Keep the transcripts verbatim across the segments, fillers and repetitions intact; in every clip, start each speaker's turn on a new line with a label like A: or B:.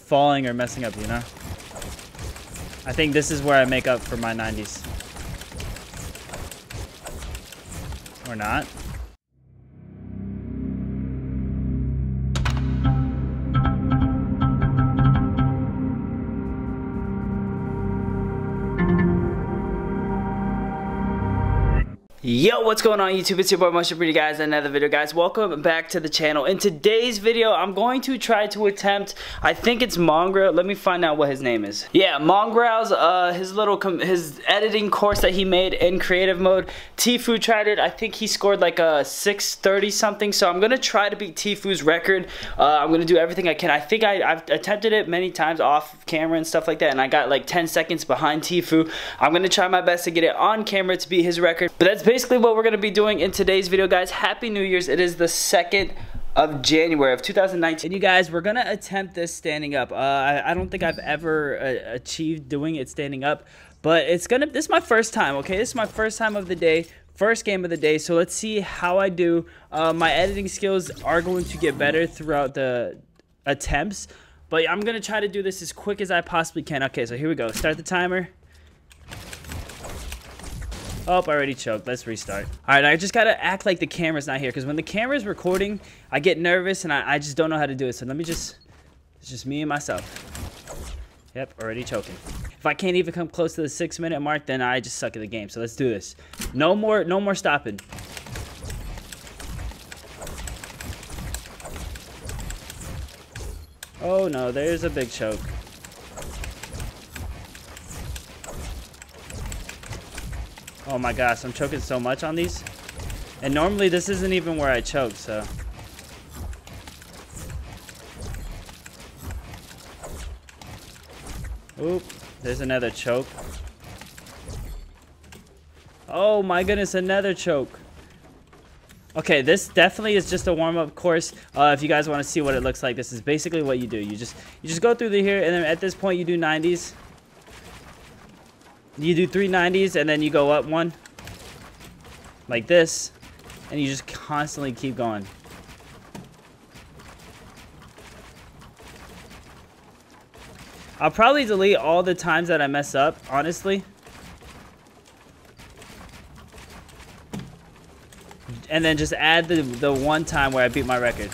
A: falling or messing up, you know? I think this is where I make up for my nineties. Or not. Yo, what's going on YouTube? It's your boy Motion Pretty guys, another video guys. Welcome back to the channel. In today's video, I'm going to try to attempt, I think it's Mongraal. Let me find out what his name is. Yeah, Mongraal's uh his little com his editing course that he made in creative mode. Tfues tried it. I think he scored like a six thirty something. So I'm gonna try to beat Tfues' record. Uh, I'm gonna do everything I can. I think I, I've attempted it many times off camera and stuff like that, and I got like ten seconds behind Tfues. I'm gonna try my best to get it on camera to beat his record. But that's basically what we're gonna be doing in today's video, guys. Happy New Year's. It is the second of January of two thousand nineteen. And you guys, we're gonna attempt this standing up. Uh, I, I don't think I've ever uh, achieved doing it standing up, but it's gonna, this is my first time, okay? This is my first time of the day, first game of the day, so let's see how I do. Uh, my editing skills are going to get better throughout the attempts, but I'm gonna try to do this as quick as I possibly can. Okay, so here we go. Start the timer. Oh, I already choked. Let's restart. All right, I just gotta act like the camera's not here, because when the camera's recording, I get nervous and I, I just don't know how to do it. So let me just, it's just me and myself. Yep, already choking. If I can't even come close to the six minute mark, then I just suck at the game. So let's do this. No more, no more stopping. Oh no, there's a big choke. Oh my gosh, I'm choking so much on these. And normally this isn't even where I choke, so. Oop, there's another choke. Oh my goodness, another choke. Okay, this definitely is just a warm-up course. Uh, if you guys want to see what it looks like, this is basically what you do. You just you just go through the here, and then at this point you do nineties. You do three nineties and then you go up one like this, and you just constantly keep going. I'll probably delete all the times that I mess up, honestly, and then just add the, the one time where I beat my record.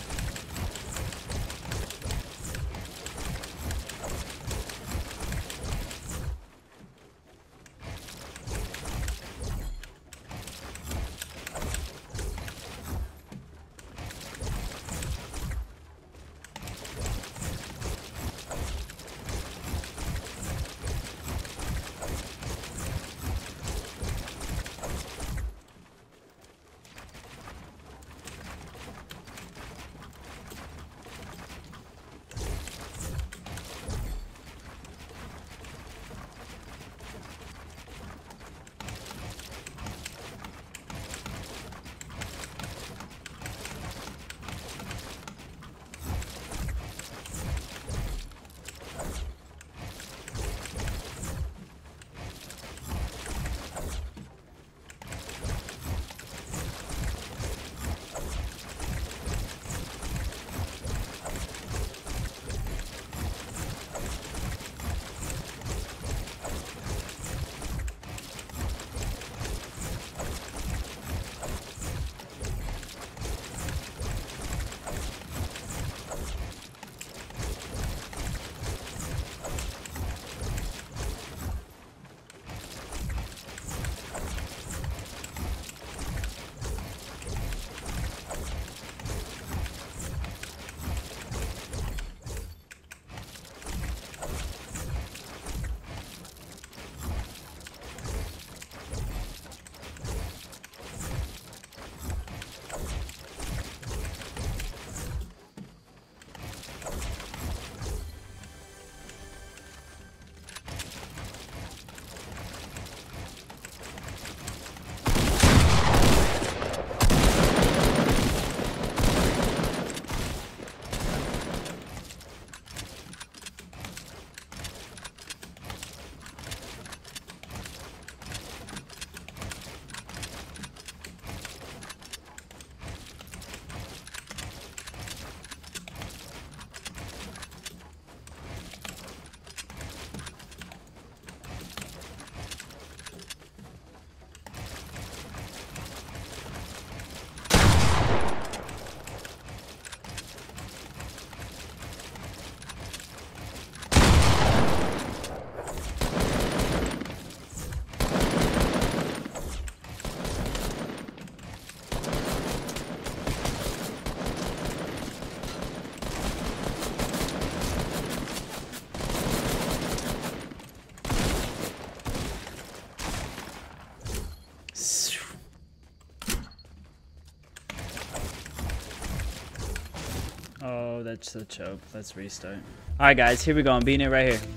A: such a choke. Let's restart. All right, guys, here we go. I'm beating it right here.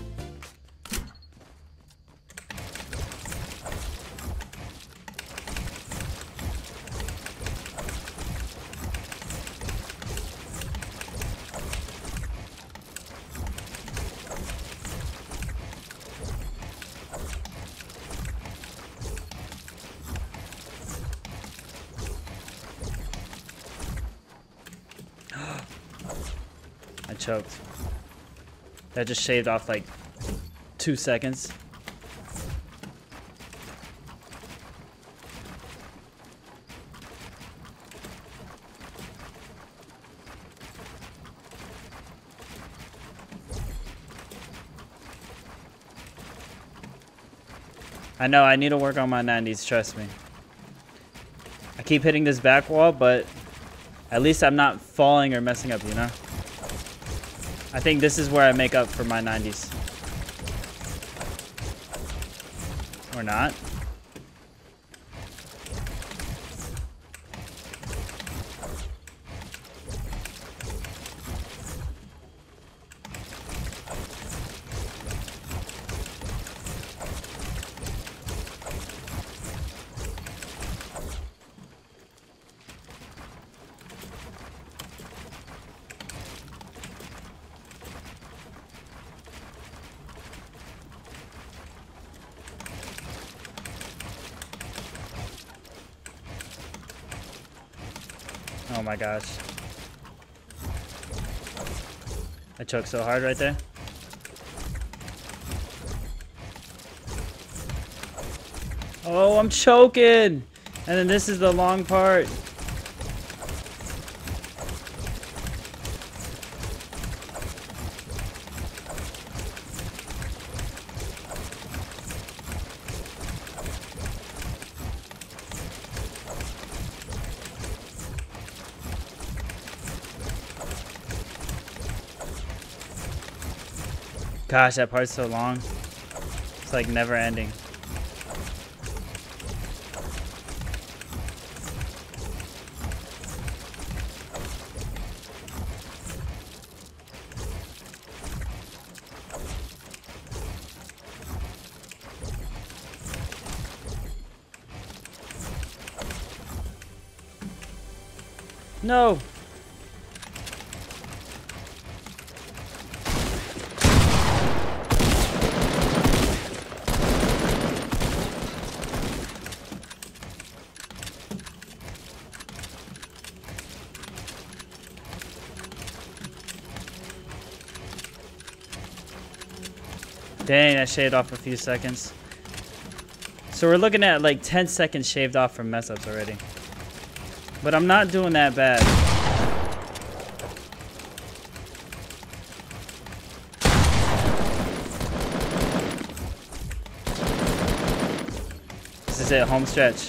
A: I choked. That just shaved off like two seconds. I know, I need to work on my nineties, trust me. I keep hitting this back wall, but at least I'm not falling or messing up, you know? I think this is where I make up for my nineties. Or not. Oh my gosh. I choked so hard right there. Oh, I'm choking! And then this is the long part. Gosh, that part's so long. It's like never ending. No. Dang, that shaved off a few seconds. So we're looking at like ten seconds shaved off from mess ups already. But I'm not doing that bad. This is it, home stretch.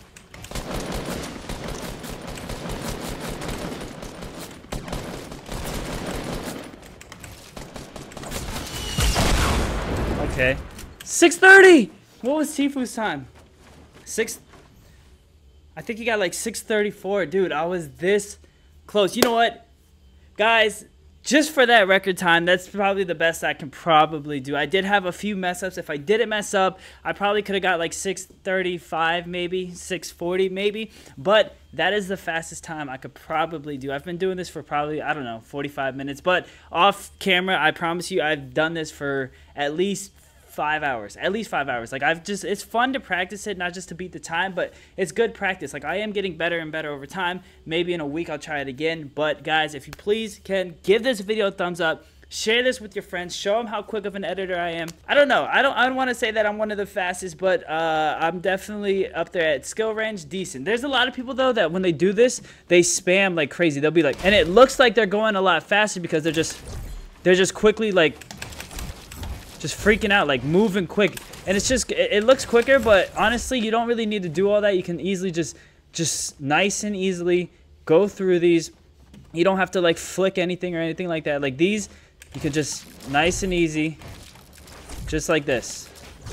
A: Okay. six thirty! What was Tfues' time? Six... I think he got like six thirty-four. Dude, I was this close. You know what? Guys, just for that record time, that's probably the best I can probably do. I did have a few mess ups. If I didn't mess up, I probably could have got like six thirty-five maybe, six forty maybe. But that is the fastest time I could probably do. I've been doing this for probably, I don't know, forty-five minutes. But off camera, I promise you, I've done this for at least five hours, at least five hours. Like I've just, it's fun to practice it, not just to beat the time, but it's good practice. Like I am getting better and better over time. Maybe in a week I'll try it again. But guys, if you please can give this video a thumbs up, share this with your friends, show them how quick of an editor I am. I don't know. I don't, I don't want to say that I'm one of the fastest, but uh, I'm definitely up there at skill range, decent. There's a lot of people though that when they do this, they spam like crazy. They'll be like, and it looks like they're going a lot faster because they're just, they're just quickly like, just freaking out, like moving quick, and it's just, it, it looks quicker, but honestly you don't really need to do all that. You can easily just just nice and easily go through these. You don't have to like flick anything or anything like that. Like these, you can just nice and easy, just like this.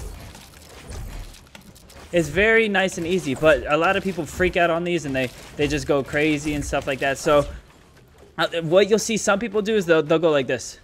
A: It's very nice and easy, but a lot of people freak out on these and they they just go crazy and stuff like that. So Uh, what you'll see some people do is they'll, they'll go like this.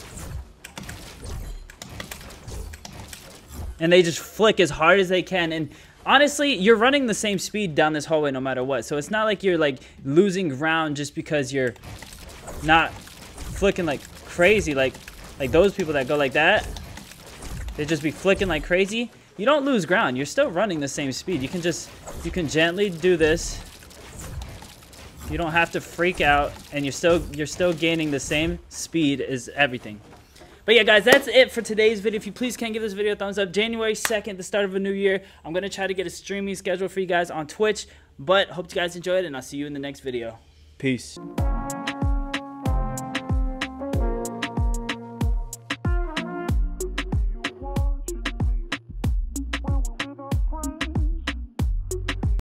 A: And they just flick as hard as they can. And honestly, you're running the same speed down this hallway no matter what. So it's not like you're like losing ground just because you're not flicking like crazy. Like, like those people that go like that, they just be flicking like crazy. You don't lose ground. You're still running the same speed. You can just, you can gently do this. You don't have to freak out, and you're still, you're still gaining the same speed as everything. But yeah, guys, that's it for today's video. If you please can give this video a thumbs up. January second, the start of a new year. I'm going to try to get a streaming schedule for you guys on Twitch. But hope you guys enjoyed, and I'll see you in the next video. Peace.